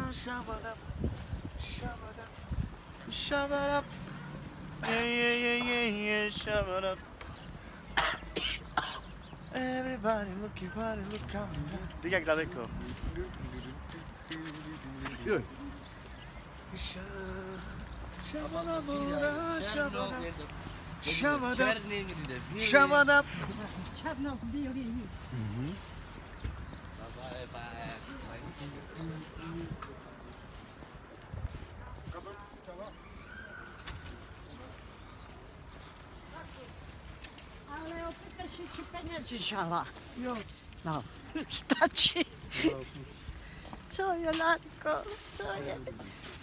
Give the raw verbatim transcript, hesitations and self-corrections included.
Shabba-dub, shabba-dub, shabba-dub. Yeah, yeah, yeah, yeah, yeah, shabba-dub. Everybody look, everybody look out. Teď jak daleko? Jo. Shabba-dub, shabba-dub. Shabba-dub, shabba-dub. Černoch bílý. Ale opět si peněz žala. Jo. No, stačí. Co je, Lánko, co je?